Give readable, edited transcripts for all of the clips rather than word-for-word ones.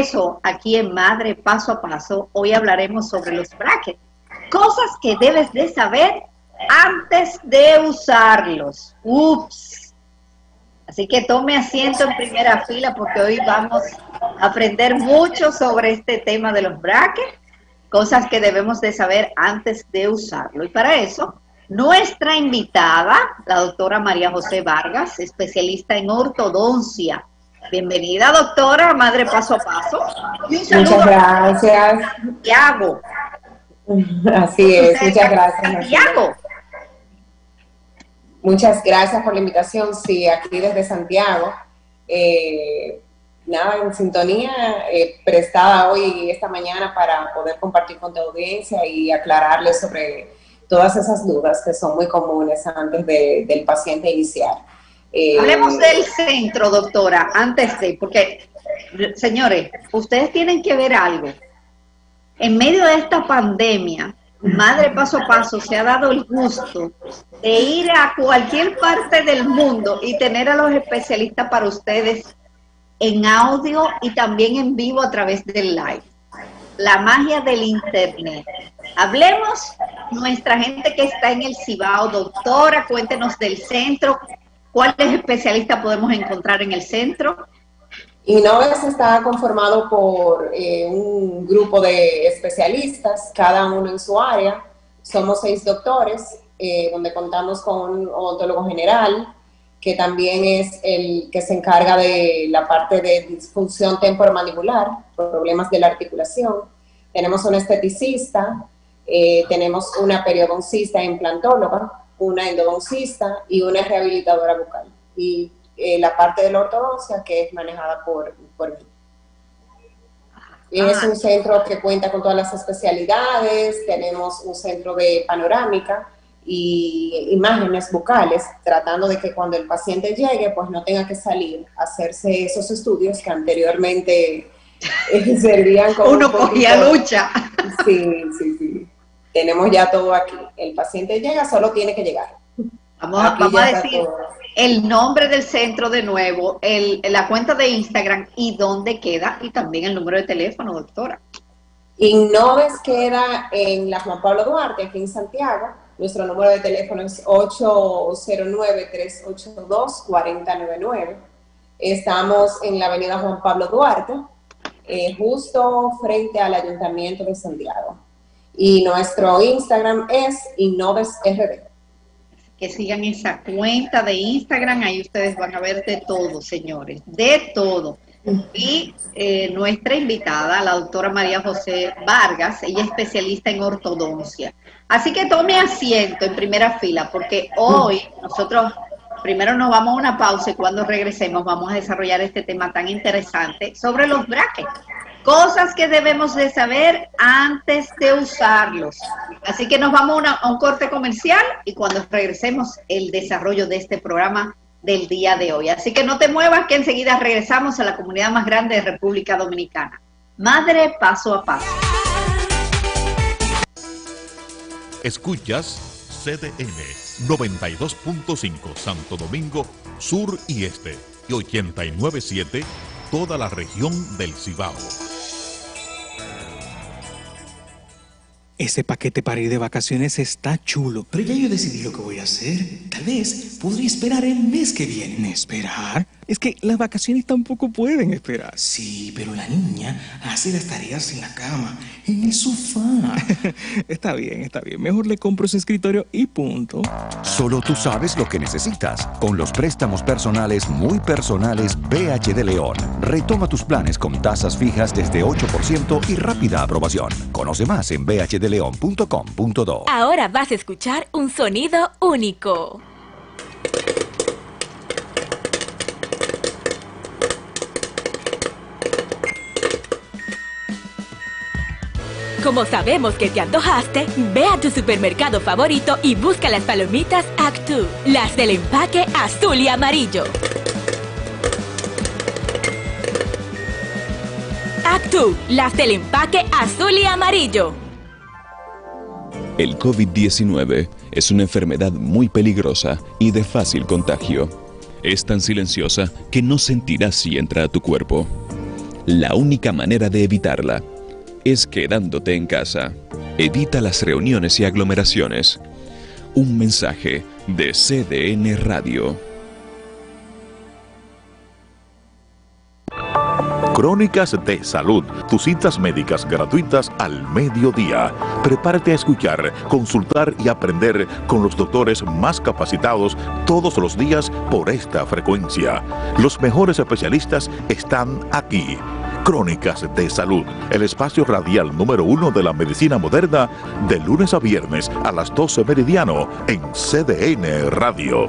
eso, aquí en Madre Paso a Paso, hoy hablaremos sobre los brackets. Cosas que debes de saber antes de usarlos. Ups. Así que tome asiento en primera fila porque hoy vamos a aprender mucho sobre este tema de los brackets, cosas que debemos de saber antes de usarlo. Y para eso, nuestra invitada, la doctora María José Vargas, especialista en ortodoncia. Bienvenida, doctora, Madre Paso a Paso. Y un saludo. Muchas gracias. A Santiago. Así es, muchas gracias. Santiago. Muchas gracias por la invitación, sí, aquí desde Santiago. Nada, en sintonía, prestada hoy, esta mañana, para poder compartir con tu audiencia y aclararles sobre todas esas dudas que son muy comunes antes del paciente iniciar. Hablemos del centro, doctora, antes de, porque, señores, ustedes tienen que ver algo. En medio de esta pandemia, Madre Paso a Paso se ha dado el gusto de ir a cualquier parte del mundo y tener a los especialistas para ustedes en audio y también en vivo a través del live. La magia del internet. Hablemos, nuestra gente que está en el Cibao, doctora, cuéntenos del centro, ¿cuáles especialistas podemos encontrar en el centro? Innoves está conformado por un grupo de especialistas, cada uno en su área. Somos 6 doctores, donde contamos con un odontólogo general, que también es el que se encarga de la parte de disfunción temporomandibular, problemas de la articulación. Tenemos un esteticista, tenemos una periodoncista e implantóloga, una endodoncista y una rehabilitadora bucal. Y la parte de la ortodoncia, que es manejada por mí. Es un centro que cuenta con todas las especialidades. Tenemos un centro de panorámica y imágenes bucales, tratando de que cuando el paciente llegue, pues no tenga que salir a hacerse esos estudios que anteriormente servían como uno cogía lucha. Sí. Tenemos ya todo aquí. El paciente llega, solo tiene que llegar. Vamos a decir el nombre del centro de nuevo, la cuenta de Instagram y dónde queda, y también el número de teléfono, doctora. Innoves queda en la Juan Pablo Duarte, aquí en Santiago. Nuestro número de teléfono es 809-382-4099. Estamos en la avenida Juan Pablo Duarte, justo frente al Ayuntamiento de Santiago. Y nuestro Instagram es InnovesRD. Que sigan esa cuenta de Instagram, ahí ustedes van a ver de todo, señores, de todo. Y nuestra invitada, la doctora María José Vargas, ella es especialista en ortodoncia. Así que tome asiento en primera fila, porque hoy nosotros primero nos vamos a una pausa y cuando regresemos vamos a desarrollar este tema tan interesante sobre los brackets. Cosas que debemos de saber antes de usarlos. Así que nos vamos a un corte comercial y cuando regresemos el desarrollo de este programa del día de hoy. Así que no te muevas que enseguida regresamos a la comunidad más grande de República Dominicana. Madre Paso a Paso. Escuchas CDN 92.5 Santo Domingo Sur y Este y 89.7 toda la región del Cibao. Ese paquete para ir de vacaciones está chulo. Pero ya yo decidí lo que voy a hacer. Tal vez podría esperar el mes que viene. ¿Esperar? Es que las vacaciones tampoco pueden esperar. Sí, pero la niña hace las tareas en la cama, en el sofá. Está bien. Mejor le compro su escritorio y punto. Solo tú sabes lo que necesitas. Con los préstamos personales muy personales BH de León. Retoma tus planes con tasas fijas desde 8% y rápida aprobación. Conoce más en bhdeleon.com.do. Ahora vas a escuchar un sonido único. Como sabemos que te antojaste, ve a tu supermercado favorito y busca las palomitas Actu, las del empaque azul y amarillo. Actu, las del empaque azul y amarillo. El COVID-19 es una enfermedad muy peligrosa y de fácil contagio. Es tan silenciosa que no sentirás si entra a tu cuerpo. La única manera de evitarla es quedándote en casa. Evita las reuniones y aglomeraciones. Un mensaje de CDN Radio. Crónicas de Salud, tus citas médicas gratuitas al mediodía. Prepárate a escuchar, consultar y aprender con los doctores más capacitados todos los días por esta frecuencia. Los mejores especialistas están aquí. Crónicas de Salud, el espacio radial número 1 de la medicina moderna, de lunes a viernes a las 12 meridiano en CDN Radio.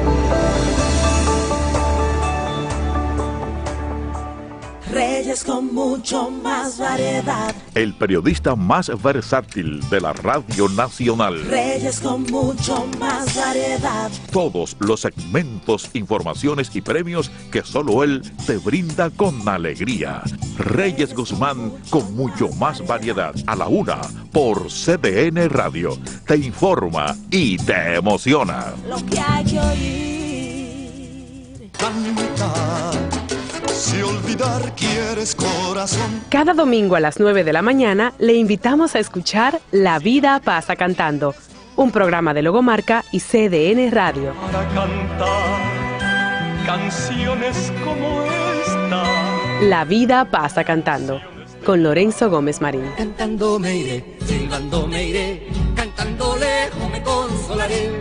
Reyes con mucho más variedad. El periodista más versátil de la Radio Nacional. Reyes con mucho más variedad. Todos los segmentos, informaciones y premios que solo él te brinda con alegría. Reyes Guzmán con mucho más variedad. A la 1 por CDN Radio. Te informa y te emociona. Lo que hay que oír. Cantar. Si olvidar quieres, corazón. Cada domingo a las 9 de la mañana le invitamos a escuchar La Vida Pasa Cantando, un programa de Logomarca y CDN Radio. Para cantar canciones como esta. La Vida Pasa Cantando, con Lorenzo Gómez Marín. Cantando me iré, silbando me iré, cantando lejos me consolaré.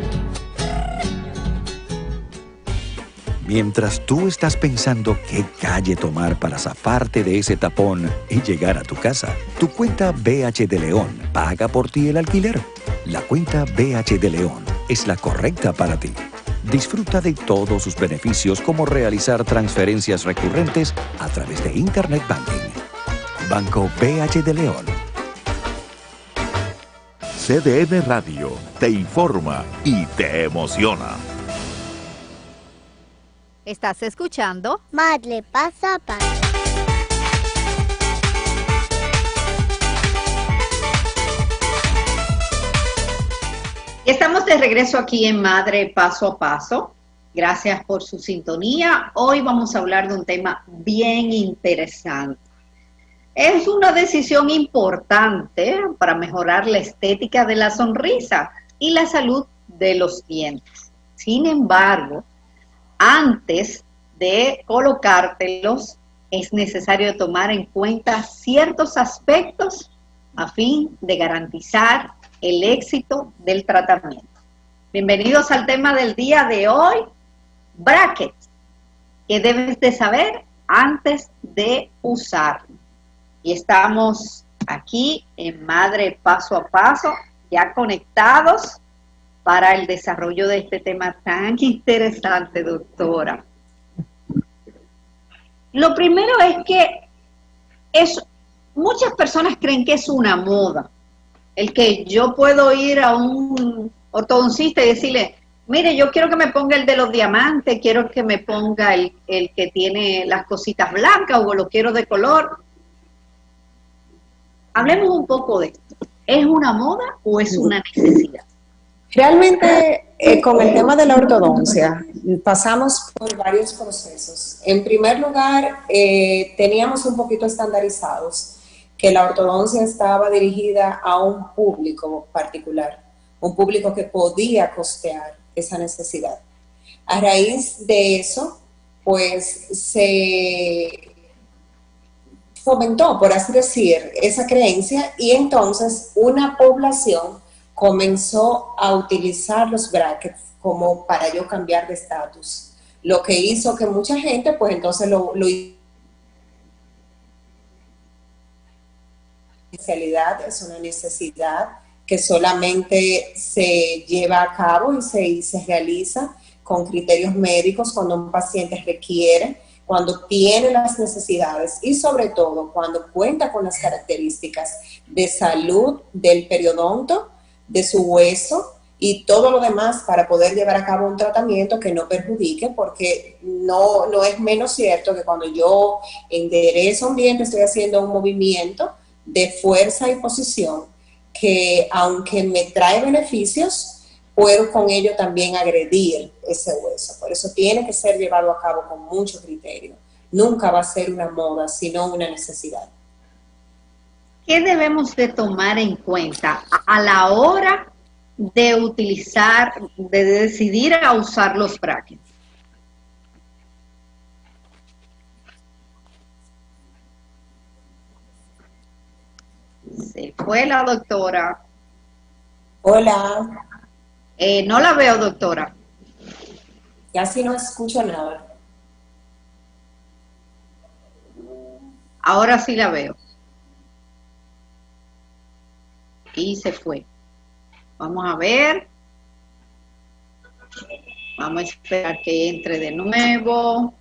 Mientras tú estás pensando qué calle tomar para zafarte de ese tapón y llegar a tu casa, tu cuenta BH de León paga por ti el alquiler. La cuenta BH de León es la correcta para ti. Disfruta de todos sus beneficios como realizar transferencias recurrentes a través de Internet Banking. Banco BH de León. CDN Radio te informa y te emociona. Estás escuchando Madre Paso a Paso. Estamos de regreso aquí en Madre Paso a Paso. Gracias por su sintonía. Hoy vamos a hablar de un tema bien interesante. Es una decisión importante para mejorar la estética de la sonrisa y la salud de los dientes. Sin embargo, antes de colocártelos, es necesario tomar en cuenta ciertos aspectos a fin de garantizar el éxito del tratamiento. Bienvenidos al tema del día de hoy, brackets, que debes de saber antes de usarlo. Y estamos aquí en Madre Paso a Paso, ya conectados para el desarrollo de este tema tan interesante, doctora. Lo primero es que muchas personas creen que es una moda, el que yo puedo ir a un ortodoncista y decirle, mire, yo quiero que me ponga el de los diamantes, quiero que me ponga el que tiene las cositas blancas o lo quiero de color. Hablemos un poco de esto. ¿Es una moda o es una necesidad? Realmente, con el tema de la ortodoncia, pasamos por varios procesos. En primer lugar, teníamos un poquito estandarizados que la ortodoncia estaba dirigida a un público particular, un público que podía costear esa necesidad. A raíz de eso, pues se fomentó, por así decir, esa creencia y entonces una población comenzó a utilizar los brackets como para yo cambiar de estatus, lo que hizo que mucha gente pues entonces lo especialidad es una necesidad que solamente se lleva a cabo y se realiza con criterios médicos cuando un paciente requiere, cuando tiene las necesidades y sobre todo cuando cuenta con las características de salud del periodonto, de su hueso y todo lo demás para poder llevar a cabo un tratamiento que no perjudique, porque no es menos cierto que cuando yo enderezo un diente estoy haciendo un movimiento de fuerza y posición que aunque me trae beneficios, puedo con ello también agredir ese hueso. Por eso tiene que ser llevado a cabo con mucho criterio. nunca va a ser una moda, sino una necesidad. ¿Qué debemos de tomar en cuenta a la hora de utilizar, de decidir a usar los brackets? Se fue la doctora. Hola. No la veo, doctora. Casi no escucho nada. Ahora sí la veo. Y se fue. Vamos a ver. Vamos a esperar que entre de nuevo.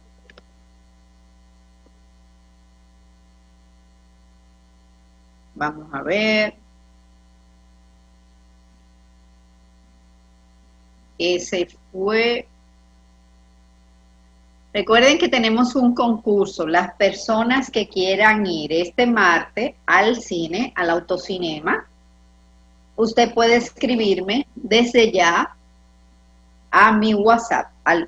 Vamos a ver. Ese fue. Recuerden que tenemos un concurso. Las personas que quieran ir este martes al cine, al autocinema, usted puede escribirme desde ya a mi WhatsApp al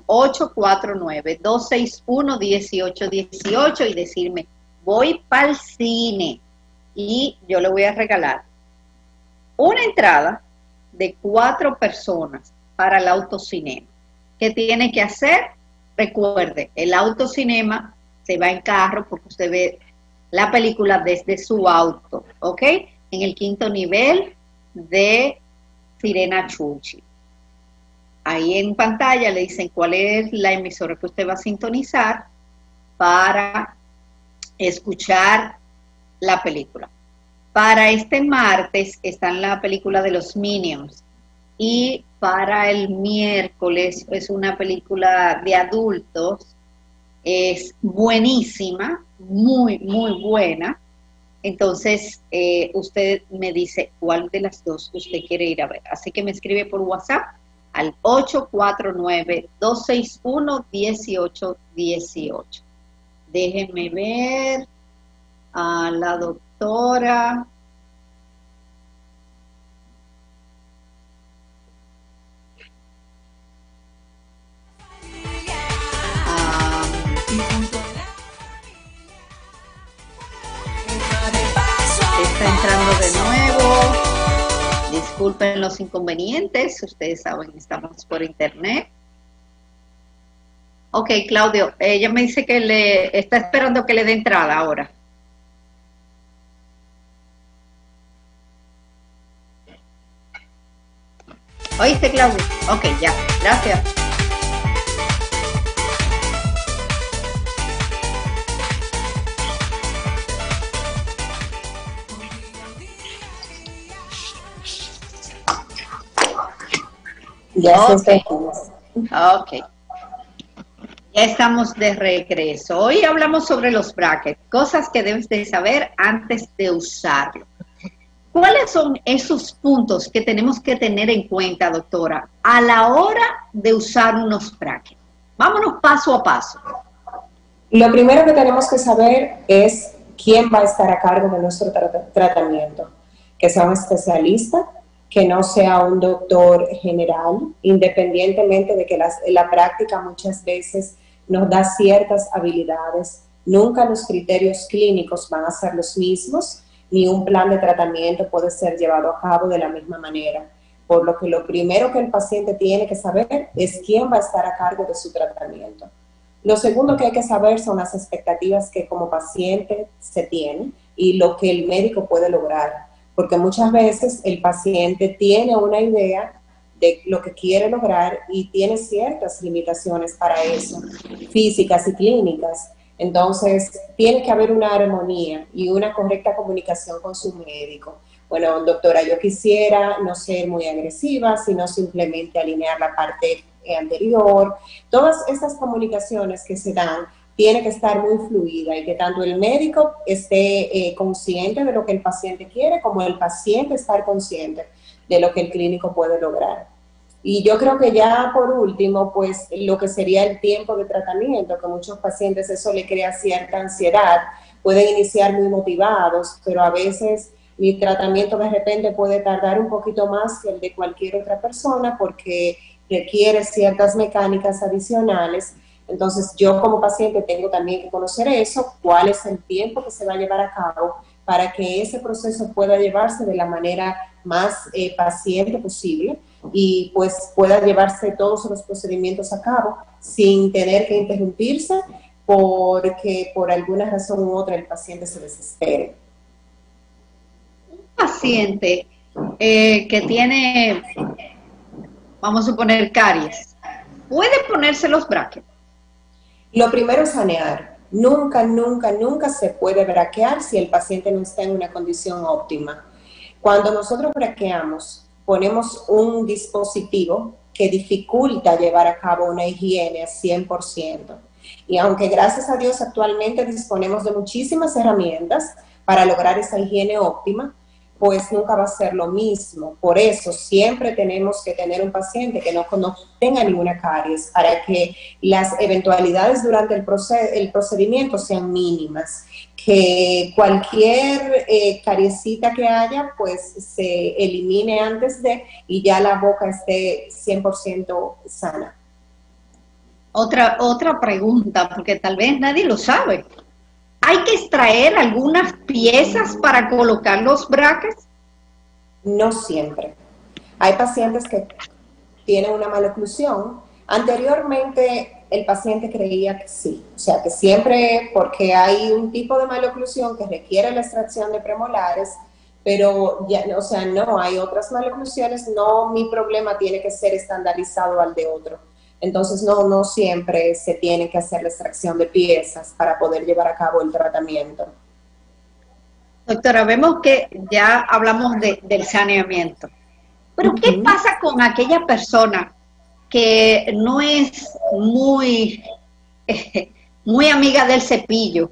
849-261-1818 y decirme, voy para el cine y yo le voy a regalar una entrada de 4 personas para el autocinema. ¿Qué tiene que hacer? Recuerde, el autocinema se va en carro porque usted ve la película desde su auto, ¿ok? En el 5º nivel de Sirena Churchill. Ahí en pantalla le dicen cuál es la emisora que usted va a sintonizar para escuchar la película. Para este martes está en la película de los Minions y para el miércoles es una película de adultos, es buenísima, muy, muy buena. Entonces, usted me dice cuál de las dos usted quiere ir a ver. Así que me escribe por WhatsApp al 849-261-1818. Déjenme ver a la doctora. Está entrando de nuevo. Disculpen los inconvenientes, ustedes saben, estamos por internet. Ok, Claudio, ella me dice que le está esperando que le dé entrada ahora. ¿Oíste, Claudio? Ok, ya, gracias. Ya okay. Ok. Ya estamos de regreso. Hoy hablamos sobre los brackets, cosas que debes de saber antes de usarlo. ¿Cuáles son esos puntos que tenemos que tener en cuenta, doctora, a la hora de usar unos brackets? Vámonos paso a paso. Lo primero que tenemos que saber es quién va a estar a cargo de nuestro tratamiento. Que sea un especialista, que no sea un doctor general, independientemente de que la práctica muchas veces nos da ciertas habilidades. Nunca los criterios clínicos van a ser los mismos, ni un plan de tratamiento puede ser llevado a cabo de la misma manera. Por lo que lo primero que el paciente tiene que saber es quién va a estar a cargo de su tratamiento. Lo segundo que hay que saber son las expectativas que como paciente se tienen y lo que el médico puede lograr. Porque muchas veces el paciente tiene una idea de lo que quiere lograr y tiene ciertas limitaciones para eso, físicas y clínicas. Entonces, tiene que haber una armonía y una correcta comunicación con su médico. Bueno, doctora, yo quisiera no ser muy agresiva, sino simplemente alinear la parte anterior. Todas estas comunicaciones que se dan tiene que estar muy fluida y que tanto el médico esté consciente de lo que el paciente quiere, como el paciente estar consciente de lo que el clínico puede lograr. Y yo creo que ya por último, pues lo que sería el tiempo de tratamiento, que a muchos pacientes eso le crea cierta ansiedad, pueden iniciar muy motivados, pero a veces mi tratamiento de repente puede tardar un poquito más que el de cualquier otra persona porque requiere ciertas mecánicas adicionales Entonces, yo como paciente tengo también que conocer eso, cuál es el tiempo que se va a llevar a cabo para que ese proceso pueda llevarse de la manera más paciente posible y pues pueda llevarse todos los procedimientos a cabo sin tener que interrumpirse porque por alguna razón u otra el paciente se desespere. Un paciente que tiene, vamos a suponer, caries, ¿puede ponerse los brackets? Lo primero es sanear. Nunca, nunca, nunca se puede braquear si el paciente no está en una condición óptima. Cuando nosotros braqueamos, ponemos un dispositivo que dificulta llevar a cabo una higiene a 100%. Y aunque gracias a Dios actualmente disponemos de muchísimas herramientas para lograr esa higiene óptima, pues nunca va a ser lo mismo. Por eso siempre tenemos que tener un paciente que no tenga ninguna caries para que las eventualidades durante el procedimiento sean mínimas, que cualquier cariecita que haya pues se elimine antes de y ya la boca esté 100% sana. Otra pregunta, porque tal vez nadie lo sabe. ¿Hay que extraer algunas piezas para colocar los brackets? No siempre. Hay pacientes que tienen una maloclusión. Anteriormente el paciente creía que sí, o sea que siempre, porque hay un tipo de maloclusión que requiere la extracción de premolares, pero ya, o sea, no, hay otras maloclusiones, no, mi problema tiene que ser estandarizado al de otro. Entonces, no siempre se tiene que hacer la extracción de piezas para poder llevar a cabo el tratamiento. Doctora, vemos que ya hablamos del saneamiento. Pero, ¿qué pasa con aquella persona que no es muy amiga del cepillo?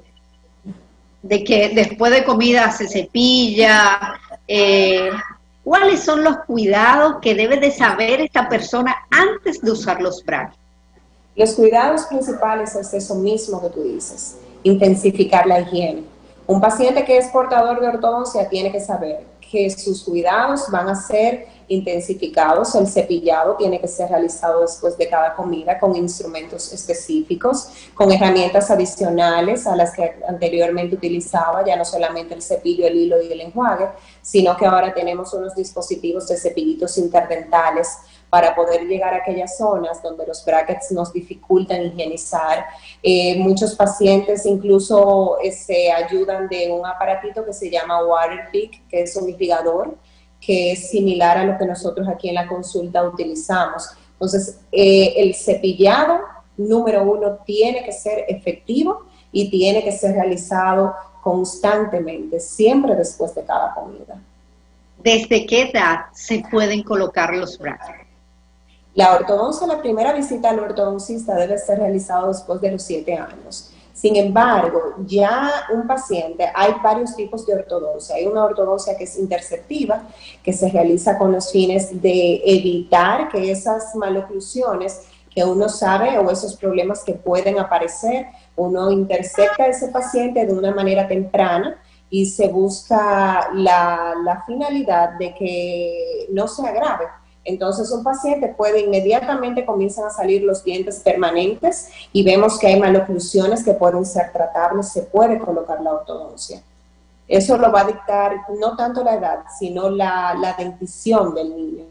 De que después de comida se cepilla. ¿Cuáles son los cuidados que debe de saber esta persona antes de usar los brackets? Los cuidados principales es eso mismo que tú dices, intensificar la higiene. Un paciente que es portador de ortodoncia tiene que saber que sus cuidados van a ser intensificados, el cepillado tiene que ser realizado después de cada comida con instrumentos específicos, con herramientas adicionales a las que anteriormente utilizaba, ya no solamente el cepillo, el hilo y el enjuague, sino que ahora tenemos unos dispositivos de cepillitos interdentales para poder llegar a aquellas zonas donde los brackets nos dificultan higienizar. Muchos pacientes incluso se ayudan de un aparatito que se llama Waterpik, que es un irrigador, que es similar a lo que nosotros aquí en la consulta utilizamos. Entonces, el cepillado, número 1, tiene que ser efectivo y tiene que ser realizado constantemente, siempre después de cada comida. ¿Desde qué edad se pueden colocar los brackets? La ortodoncia, la primera visita al ortodoncista debe ser realizada después de los 7 años. Sin embargo, ya un paciente, hay varios tipos de ortodoncia. Hay una ortodoncia que es interceptiva, que se realiza con los fines de evitar que esas maloclusiones que uno sabe o esos problemas que pueden aparecer, uno intercepta a ese paciente de una manera temprana y se busca la finalidad de que no se agrave. Entonces un paciente puede inmediatamente comienzan a salir los dientes permanentes y vemos que hay maloclusiones que pueden ser tratables, se puede colocar la ortodoncia. Eso lo va a dictar no tanto la edad, sino la dentición del niño.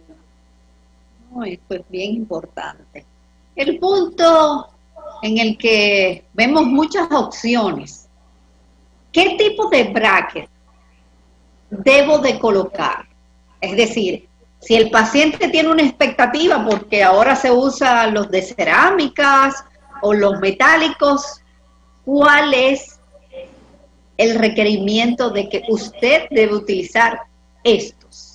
Esto es bien importante. El punto en el que vemos muchas opciones. ¿Qué tipo de bracket debo de colocar? Es decir, si el paciente tiene una expectativa, porque ahora se usan los de cerámicas o los metálicos, ¿cuál es el requerimiento de que usted debe utilizar estos?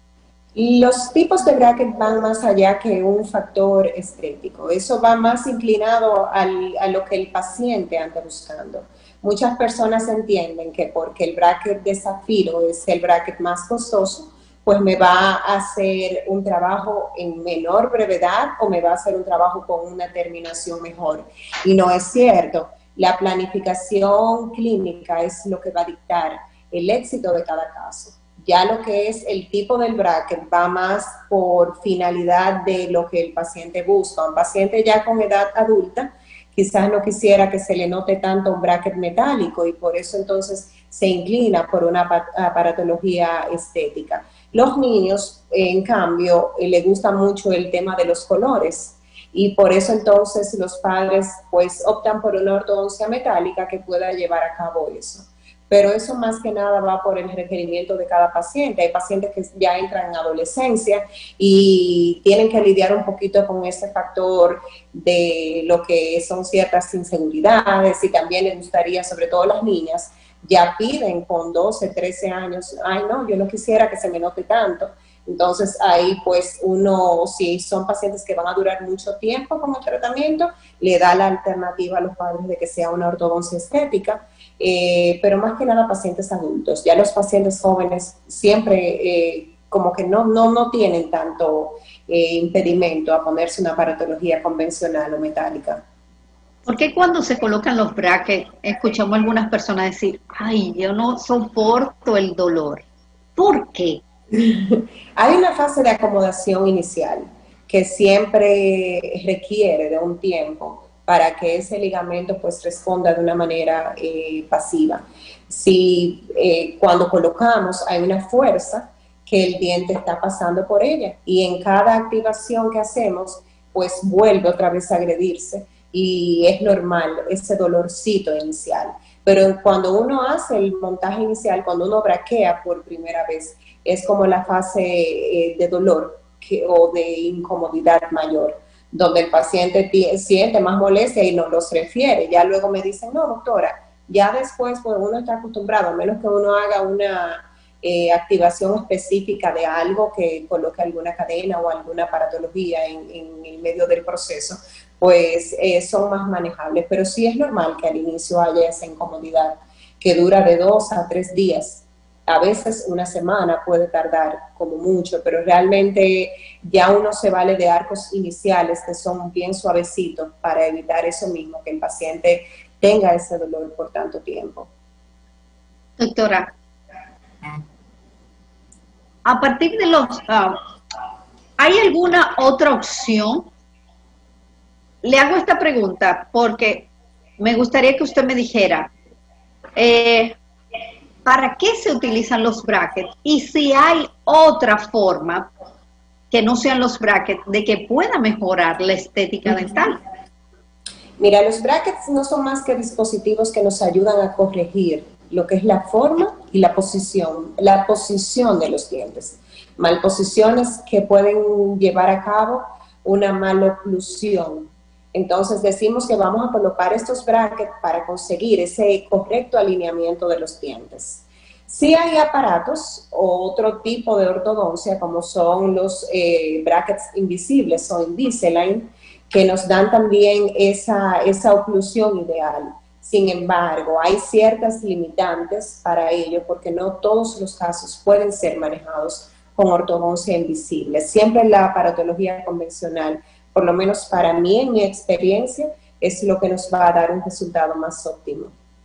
Los tipos de bracket van más allá que un factor estético. Eso va más inclinado a lo que el paciente anda buscando. Muchas personas entienden que porque el bracket de zafiro es el bracket más costoso, pues me va a hacer un trabajo en menor brevedad o me va a hacer un trabajo con una terminación mejor. Y no es cierto. La planificación clínica es lo que va a dictar el éxito de cada caso. Ya lo que es el tipo del bracket va más por finalidad de lo que el paciente busca. Un paciente ya con edad adulta quizás no quisiera que se le note tanto un bracket metálico y por eso entonces se inclina por una aparatología estética. Los niños, en cambio, les gusta mucho el tema de los colores y por eso entonces los padres pues optan por una ortodoncia metálica que pueda llevar a cabo eso. Pero eso más que nada va por el requerimiento de cada paciente. Hay pacientes que ya entran en adolescencia y tienen que lidiar un poquito con ese factor de lo que son ciertas inseguridades y también les gustaría, sobre todo las niñas, ya piden con 12, 13 años, ay no, yo no quisiera que se me note tanto. Entonces ahí pues uno, si son pacientes que van a durar mucho tiempo con el tratamiento, le da la alternativa a los padres de que sea una ortodoncia estética. Pero más que nada pacientes adultos. Ya los pacientes jóvenes siempre como que no tienen tanto impedimento a ponerse una aparatología convencional o metálica. ¿Por qué cuando se colocan los brackets escuchamos a algunas personas decir, ay, yo no soporto el dolor? ¿Por qué? Hay una fase de acomodación inicial que siempre requiere de un tiempo para que ese ligamento pues responda de una manera pasiva. Si cuando colocamos hay una fuerza que el diente está pasando por ella y en cada activación que hacemos pues vuelve otra vez a agredirse y es normal ese dolorcito inicial. Pero cuando uno hace el montaje inicial, cuando uno braquea por primera vez, es como la fase de dolor o de incomodidad mayor, donde el paciente siente más molestia y nos los refiere. Ya luego me dicen, no, doctora, ya después pues uno está acostumbrado, a menos que uno haga una activación específica de algo que coloque alguna cadena o alguna aparatología en el medio del proceso, pues son más manejables. Pero sí es normal que al inicio haya esa incomodidad que dura de 2 a 3 días. A veces una semana puede tardar como mucho, pero realmente ya uno se vale de arcos iniciales que son bien suavecitos para evitar eso mismo, que el paciente tenga ese dolor por tanto tiempo. Doctora, a partir de los... ¿hay alguna otra opción? Le hago esta pregunta porque me gustaría que usted me dijera... ¿para qué se utilizan los brackets? Y si hay otra forma que no sean los brackets de que pueda mejorar la estética dental. Mira, los brackets no son más que dispositivos que nos ayudan a corregir lo que es la forma y la posición de los dientes. Malposiciones que pueden llevar a cabo una maloclusión. Entonces decimos que vamos a colocar estos brackets para conseguir ese correcto alineamiento de los dientes. Sí hay aparatos o otro tipo de ortodoncia como son los brackets invisibles o Invisalign que nos dan también esa oclusión ideal. Sin embargo, hay ciertas limitantes para ello porque no todos los casos pueden ser manejados con ortodoncia invisible. Siempre la aparatología convencional, por lo menos para mí, en mi experiencia, es lo que nos va a dar un resultado más óptimo.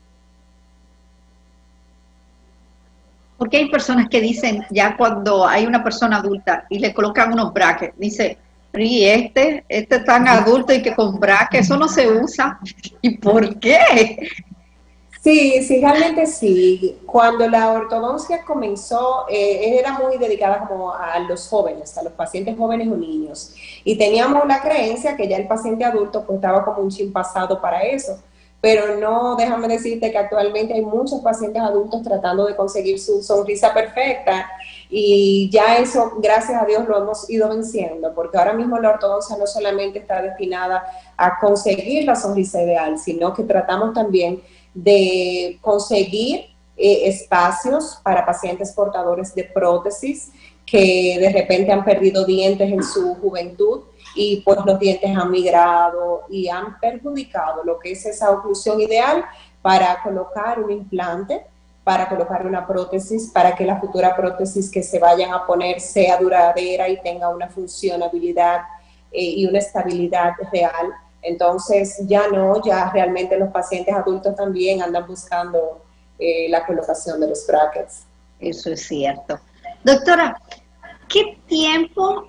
Porque hay personas que dicen, ya cuando hay una persona adulta y le colocan unos brackets, dice, y este tan adulto y que con brackets, eso no se usa. ¿Y por qué? Sí, realmente sí. Cuando la ortodoncia comenzó, era muy dedicada como a los jóvenes, a los pacientes jóvenes o niños. Y teníamos la creencia que ya el paciente adulto pues estaba como un chin pasado para eso. Pero no, déjame decirte que actualmente hay muchos pacientes adultos tratando de conseguir su sonrisa perfecta y ya eso, gracias a Dios, lo hemos ido venciendo, porque ahora mismo la ortodoncia no solamente está destinada a conseguir la sonrisa ideal, sino que tratamos también de conseguir espacios para pacientes portadores de prótesis que de repente han perdido dientes en su juventud y pues los dientes han migrado y han perjudicado lo que es esa oclusión ideal para colocar un implante, para colocar una prótesis, para que la futura prótesis que se vayan a poner sea duradera y tenga una funcionabilidad y una estabilidad real. Entonces ya realmente los pacientes adultos también andan buscando la colocación de los brackets. Eso es cierto. Doctora, ¿qué tiempo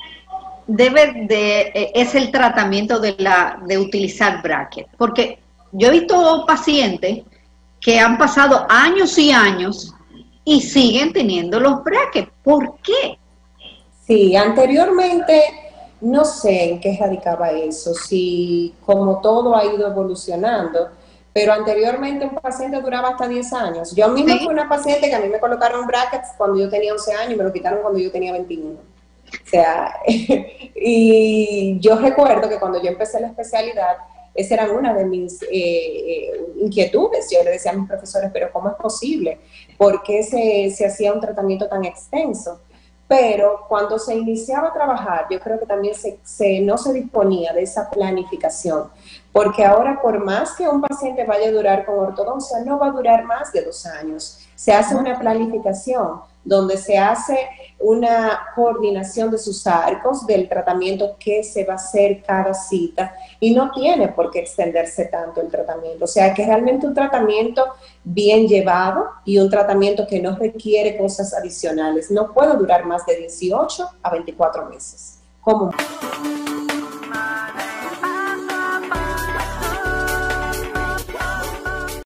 es el tratamiento de utilizar bracket? Porque yo he visto pacientes que han pasado años y años y siguen teniendo los brackets. ¿Por qué? Sí, anteriormente no sé en qué radicaba eso, si como todo ha ido evolucionando, pero anteriormente un paciente duraba hasta 10 años. Yo misma fui una paciente que a mí me colocaron brackets cuando yo tenía 11 años y me lo quitaron cuando yo tenía 21. O sea, y yo recuerdo que cuando yo empecé la especialidad, esa era una de mis inquietudes. Yo le decía a mis profesores, pero ¿cómo es posible? ¿Por qué se hacía un tratamiento tan extenso? Pero cuando se iniciaba a trabajar, yo creo que también no se disponía de esa planificación, porque ahora por más que un paciente vaya a durar con ortodoncia, no va a durar más de 2 años. Se hace una planificación donde se hace una coordinación de sus arcos, del tratamiento que se va a hacer cada cita, y no tiene por qué extenderse tanto el tratamiento. O sea, que realmente un tratamiento bien llevado y un tratamiento que no requiere cosas adicionales. No puede durar más de 18 a 24 meses. ¿Cómo?